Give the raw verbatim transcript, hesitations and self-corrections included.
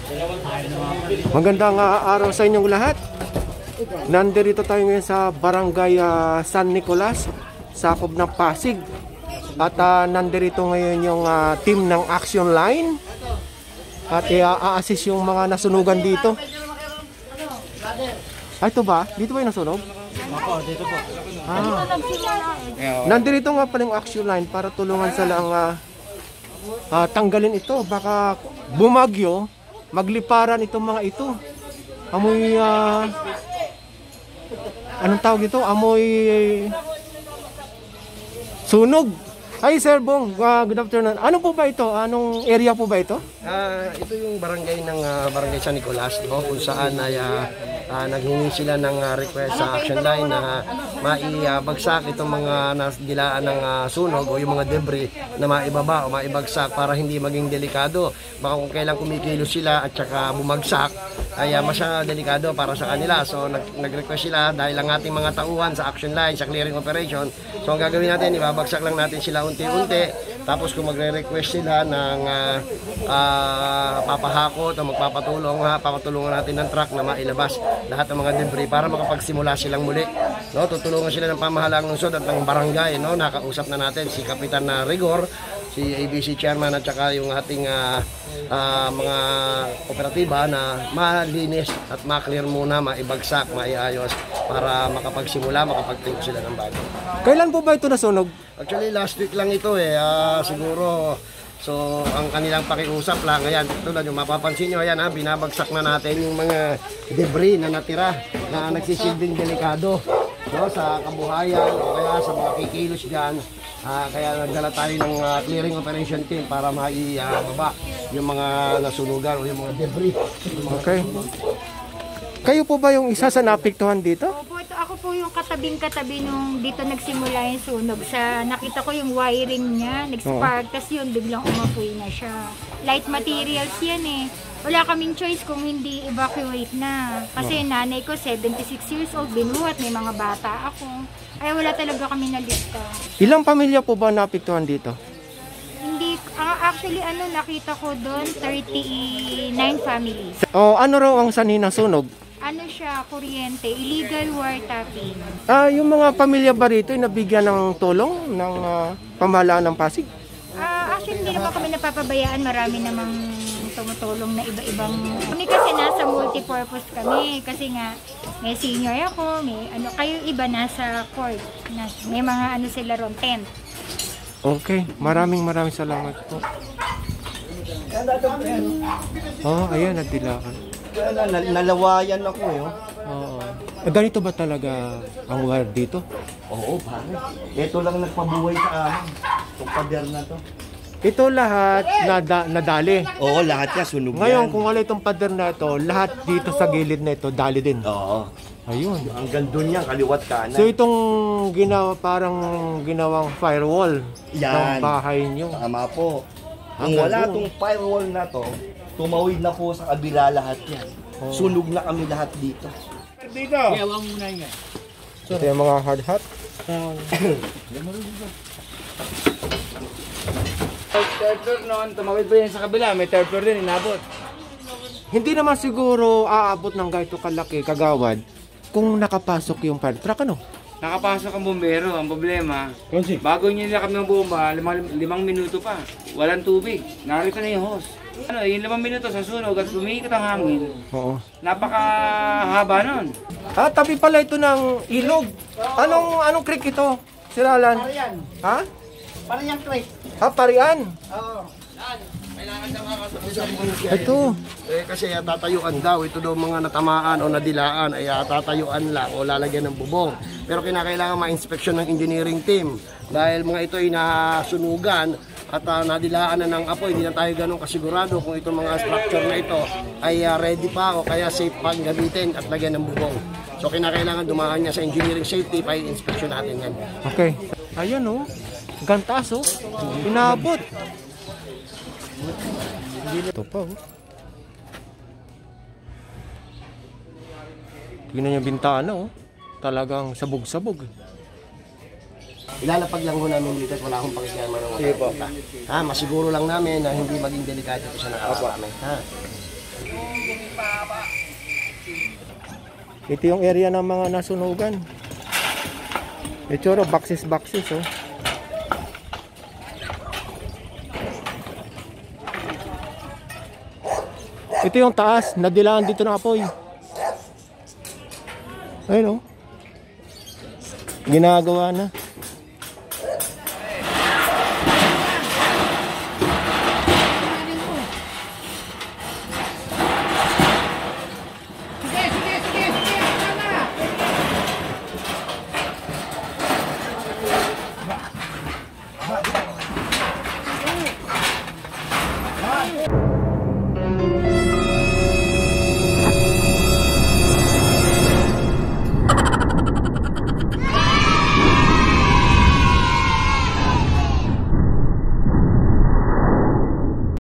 Magandang uh, araw sa inyong lahat. Nandito tayo ngayon sa Barangay uh, San Nicolas, sakop ng Pasig. At uh, nandito ngayon yung uh, team ng Action Line. At i-a-assist yung mga nasunugan dito. Ay, ito ba? Dito ba yung nasunog? Opo, dito po. Ah. Nandito nga pala yung Action Line para tulungan sila ang uh, uh, tanggalin ito. Baka bumagyo, magliparan itong mga ito. Amoy, uh, anong tawag ito? Amoy sunog. Hi Sir Bong, uh, good afternoon. Ano po ba ito? Anong area po ba ito? Uh, ito yung barangay ng uh, Barangay San Nicolas, no? Kung saan ay uh, uh, naghingi sila ng uh, request sa Action Line na uh, maibagsak itong mga nasdilaan ng uh, sunog o yung mga debris na maibaba o maibagsak para hindi maging delikado. Baka kung kailan kumikilos sila at saka bumagsak ay uh, masya delikado para sa kanila. So nag nag-request sila dahil ang ating mga tauhan sa Action Line, sa clearing operation. So ang gagawin natin, ibabagsak lang natin sila unti-unti. Tapos kung magre-request sila ng uh, uh, papahakot o magpapatulong, ha, papatulungan natin ng truck na mailabas lahat ng mga debris para makapagsimula silang muli. No, tutulungan sila ng pamahalaang lungsod at ng barangay. No, nakausap na natin si Kapitan na Rigor, si A B C Chairman at saka yung ating uh, uh, mga kooperatiba na malinis at maklear muna, maibagsak, maiayos para makapagsimula, makapagtayo sila ng bago. Kailan po ba ito nasunog? Actually, last week lang ito eh. Uh, siguro, so ang kanilang pakiusap lang. Ayan, tulad yung mapapansin nyo, ayan ha, binabagsak na natin yung mga debris na natira na nagsisilbing delikado, no, sa kabuhayan o kaya sa mga kikilos dyan. Uh, kaya nagdala tayo ng uh, clearing operation team para maibaba uh, yung mga nasunugan o yung mga debris. Okay. Kayo po ba yung isa sa napiktuhan dito? Opo, ito ako po yung katabing-katabi nung dito nagsimula yung sunog. Sa, nakita ko yung wiring niya, nag-spark, tas yun, biglang umapoy na siya. Light materials yan eh. Wala kaming choice kung hindi evacuate na. Kasi nanay ko, seventy-six years old, binuhat, may mga bata ako. Ay wala talaga kami na lista. Ilang pamilya po ba napiktuhan dito? Hindi, uh, actually ano nakita ko doon, thirty-nine families. O ano raw ang sanhi ng sunog? Ano siya, kuryente, illegal wiretapping. Ah, yung mga pamilya ba rito ay nabigyan ng tulong ng uh, pamahalaan ng Pasig? Ah, actually hindi naman kami napapabayaan, marami namang tumutulong na iba-ibang. Kami kasi nasa multipurpose kami kasi nga may senior ako, may ano, kayo iba nasa court. Na, may mga ano sila ron, tent. Okay, maraming maraming salamat po. Oh, ayan, nagdilakan. Nal nalawayan ako eh. Oh. Oo. Eh, ganito ba talaga ang lugar dito? Oo, pare. Ito lang nagpabuhay sa amin. Itong pader na to. Ito lahat nada nadali. Oo, lahat yan sunog. Ngayon, yan. kung wala itong pader na ito, lahat dito sa gilid na ito, dali din. Oo. Ayun. Hanggang doon yan, kaliwat kanan. So itong ginawa, parang ginawang firewall ng Yan. bahay nyo. Tama po. Kung Hanggang wala doon. tong firewall na to, tumawid na po sa kabila lahat yan. Oh. Sunog na kami lahat dito. Dito. Kaya muna nga. Ito yung mga hard hat. Third floor noon, tumawid pa yan sa kabila. May third floor din, inabot. Hindi naman siguro aabot ng ganito kalaki, kagawad, kung nakapasok yung fire truck, ano? Nakapasok ang bumbero. Ang problema, bago nila kami ng bomba, limang, limang minuto pa. Walang tubig. Narito na yung hose. Ano, yung limang minuto sa sunog at lumikot ang hangin. Oo. Napakahaba nun. Ah, tabi pala ito ng ilog. Anong anong creek ito? Siralan? Parian. Ha? Parian creek. Ha, Parian? Oo. Ito. Eh kasi uh, tatayuan daw, ito daw mga natamaan o nadilaan ay uh, tatayuan lang o lalagyan ng bubong. Pero kinakailangan ma-inspeksyon ng engineering team dahil mga ito ay nasunugan at uh, nadilaan na ng apoy. Hindi na tayo ganun kasigurado kung itong mga structure na ito ay uh, ready pa o kaya safe pang gamitin at lagyan ng bubong. So kinakailangan dumaan niya sa engineering safety para i-inspection natin yan. Okay. Ayan oh. Gantas oh. Inabot. Ito pa oh. Tingnan yung bintana oh. Talagang sabog-sabog. Ilalapag lang ho namin dito at wala akong pakikiaman ng mga ha, masiguro lang namin na hindi maging delikado ito sa nakakasama. Ha? Ito yung area ng mga nasunugan. Itsura, boxes boxes oh. Ito yung taas, nadilaan dito ng apoy. Ayun oh. Ginagawa na.